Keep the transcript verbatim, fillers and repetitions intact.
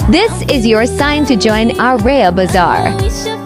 This is your sign to join our Raya Bazaar.